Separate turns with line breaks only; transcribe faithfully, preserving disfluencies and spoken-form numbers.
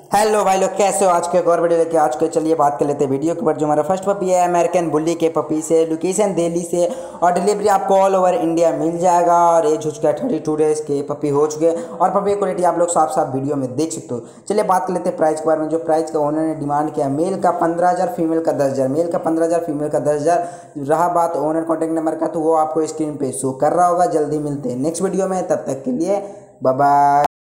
Hello भाई लोग, कैसे हो? आज के एक और वीडियो लेके आज के चलिए बात कर लेते हैं वीडियो के ऊपर। जो हमारा फर्स्ट पपी है अमेरिकन बुल्ली के पपी से, लोकेशन दिल्ली से और डिलीवरी आपको ऑल ओवर इंडिया मिल जाएगा। और एज हो चुका है थर्टी टू डेज के पपी हो चुके हैं और पपी क्वालिटी आप लोग साफ साफ वीडियो में देख सकते हो। चलिए बात कर लेते हैं प्राइस के बारे में। जो प्राइस का ओनर ने डिमांड किया, मेल का पंद्रह हज़ार, फीमेल का दस हज़ार। मेल का पंद्रह हज़ार, फीमेल का दस हज़ार। रहा बात ओनर कॉन्टैक्ट नंबर का, तो वो आपको स्क्रीन पे शो कर रहा होगा। जल्दी मिलते हैं नेक्स्ट वीडियो में, तब तक के लिए बाय बाय।